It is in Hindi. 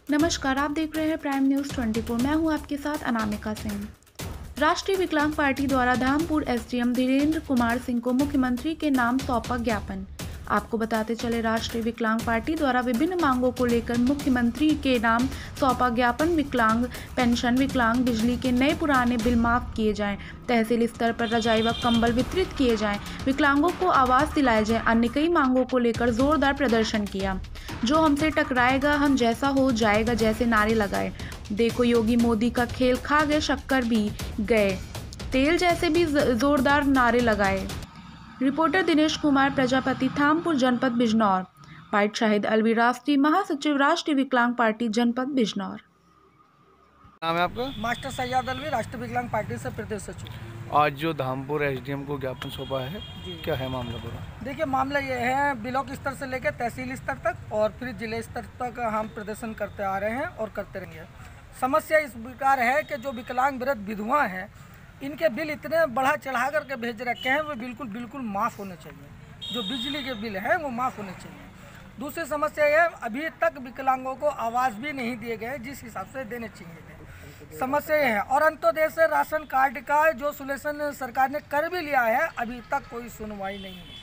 नमस्कार, आप देख रहे हैं प्राइम न्यूज़ 24। मैं हूं आपके साथ अनामिका सिंह। राष्ट्रीय विकलांग पार्टी द्वारा धामपुर एसडीएम धीरेन्द्र कुमार सिंह को मुख्यमंत्री के नाम सौंपा ज्ञापन। आपको बताते चले, राष्ट्रीय विकलांग पार्टी द्वारा विभिन्न मांगों को लेकर मुख्यमंत्री के नाम सौंपा ज्ञापन। विकलांग पेंशन, विकलांग बिजली के नए पुराने बिल माफ किए जाएं, तहसील स्तर पर रजाई व कंबल वितरित किए जाएं, विकलांगों को आवास दिलाए जाएं, अन्य कई मांगों को लेकर जोरदार प्रदर्शन किया। जो हमसे टकराएगा हम जैसा हो जाएगा जैसे नारे लगाए। देखो योगी मोदी का खेल, खा गए शक्कर भी गए तेल जैसे भी जोरदार नारे लगाए। रिपोर्टर दिनेश कुमार प्रजापति, थामपुर, जनपद बिजनौर। पाइट शाहिद अलवी, राष्ट्रीय महासचिव, राष्ट्रीय विकलांग पार्टी, जनपद बिजनौर। नाम है आपका? मास्टर सैयद अलवी, राष्ट्रीय विकलांग पार्टी से प्रदेश सचिव। आज जो धामपुर एसडीएम को ज्ञापन सौंपा है, क्या है मामला पूरा? देखिए, मामला ये है, ब्लॉक स्तर से लेकर तहसील स्तर तक और फिर जिले स्तर तक हम प्रदर्शन करते आ रहे हैं और करते रहेंगे। समस्या इस प्रकार है कि जो विकलांग वृद्ध विधवा हैं, इनके बिल इतने बढ़ा चढ़ा करके भेज रखे हैं, वो बिल्कुल माफ़ होने चाहिए। जो बिजली के बिल हैं वो माफ़ होने चाहिए। दूसरी समस्या ये, अभी तक विकलांगों को आवास भी नहीं दिए गए जिस हिसाब से देने चाहिए थे। समस्या ये है। और अंत्योदय से राशन कार्ड का जो सोल्यूशन सरकार ने कर भी लिया है, अभी तक कोई सुनवाई नहीं है।